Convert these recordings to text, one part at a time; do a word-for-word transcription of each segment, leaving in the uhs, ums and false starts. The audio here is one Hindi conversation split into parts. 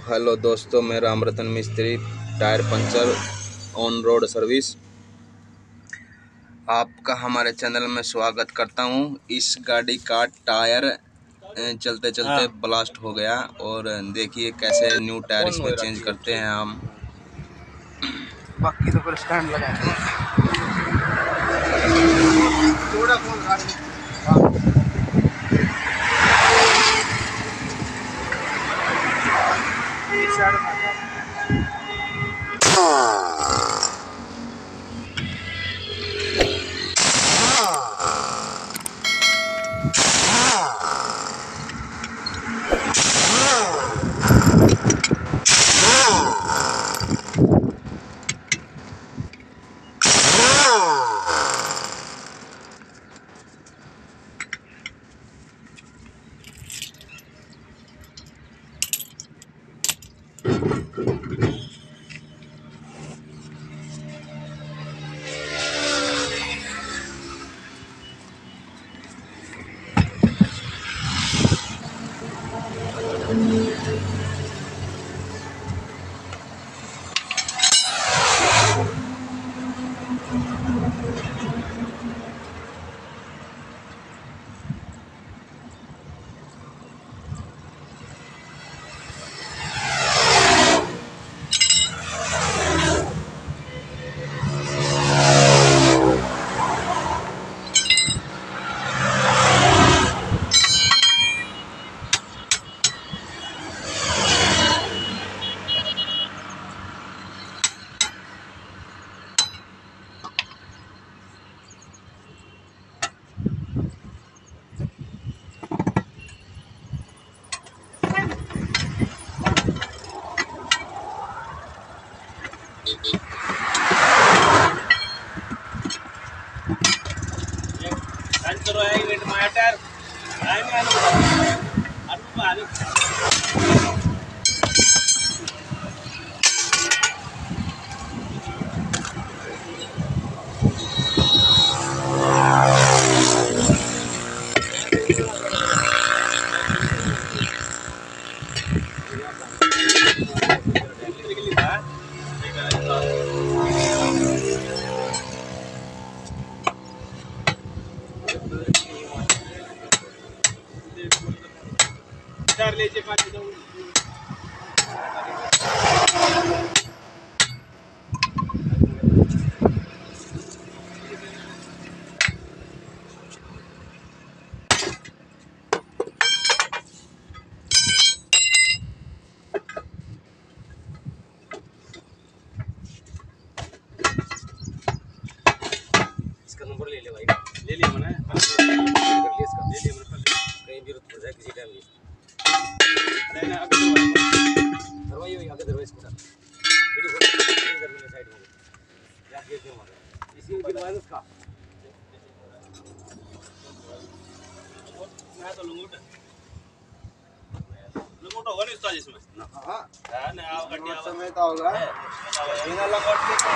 हेलो दोस्तों, मैं Ramratan Mistry, tyre puncture on road service. आपका हमारे चैनल में स्वागत करता हूं। इस गाड़ी का टायर चलते चलते ब्लास्ट हो गया और देखिए कैसे न्यू टायर इसमें चेंज करते हैं हम। बाकी तो फिर स्टैंड लगाएंगे। थोड़ा फोन लीजिए पाँच इसका नंबर ले ले भाई, ले लिया मैंने, कर लिया इसका, ले लिया मैंने, कहीं भी रुक जाए किसी टाइम भी। नहीं नहीं अभी दरवाजे वही आगे दरवाजे इसको वीडियो फोन कर लेना साइड में या गेट में मारो इसी के बाद उसका मैं तो लंगोट लंगोट होगा नहीं उस्ताद इसमें। हां हां ना आओ गड्ढा समय का होगा बिना लंगोट के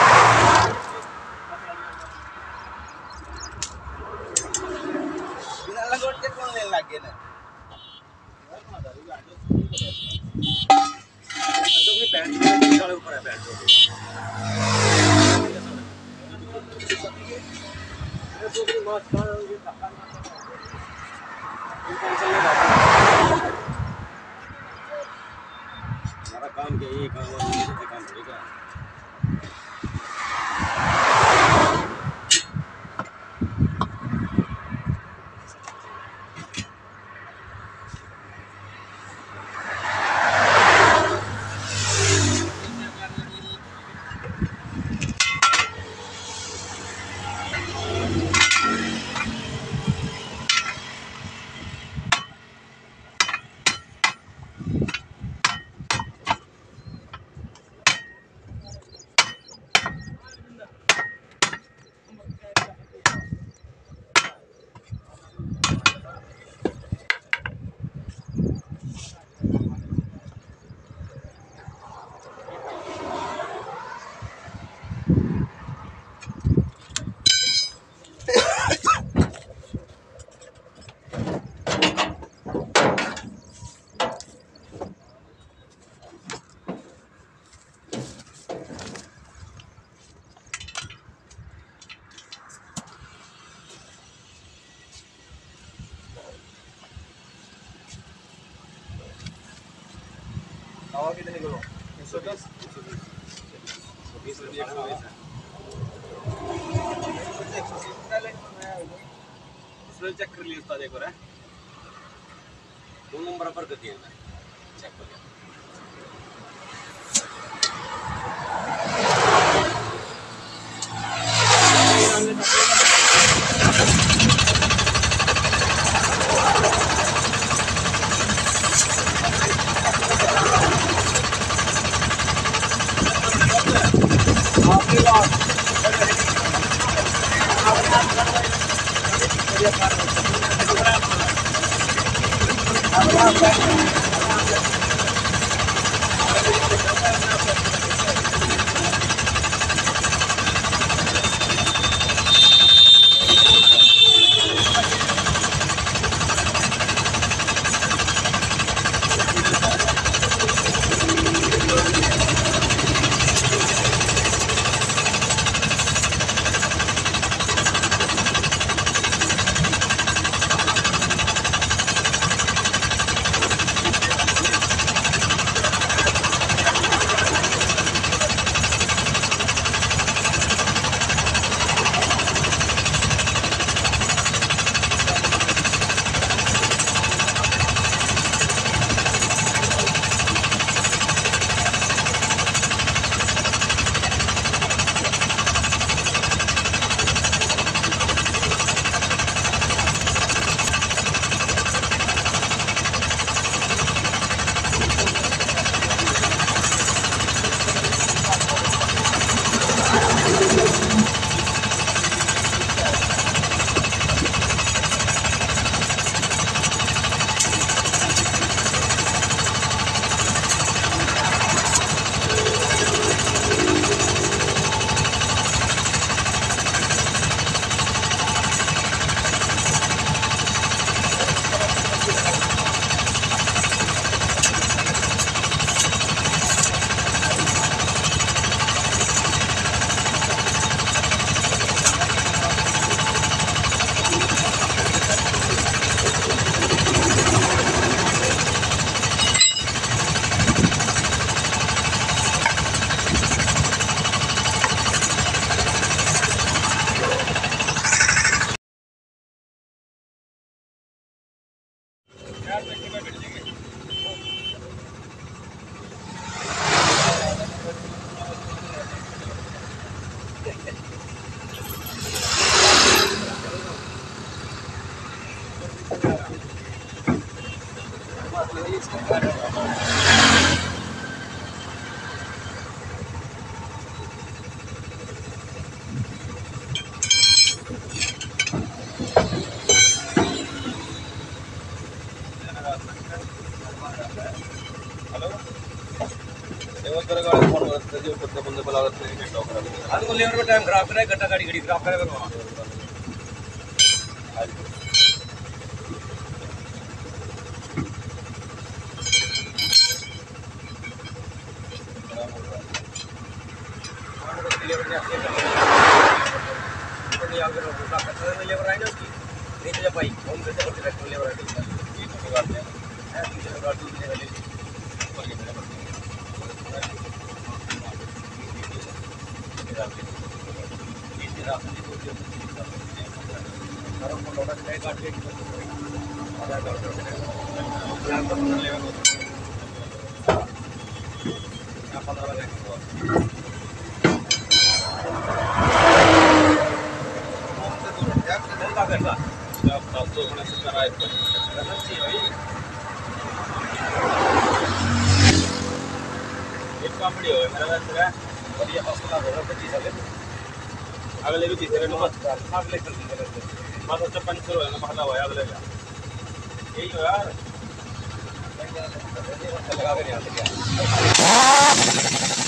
बिना लंगोट के कौन लेने लग गए ना ऊपर है बैठ हमारा काम क्या ये काम काम करेगा। एक सौ दस बीस रुपये एक सौ बीस है उसमें चेक कर लिया उस्ताद एक बार है दोनों बराबर कर दिया मैं चेक कर लिया ಅದು ಲೇಬರ್ ಟೈಮ್ ಖರಾಬ್ करे गट्टा गाड़ी गाड़ी खराब करे करवा लेबर आई ना उसकी नीचे जब भाई होम करते करते लेबर आई ये तो करते हैं पीछे लगा दूँ पीछे वाले अगले भी तीसरे को मत अगले कर दीजिए बस अच्छा पंचर हो ना पहला हुआ अगले का यही हो यार लगा के नहीं आते क्या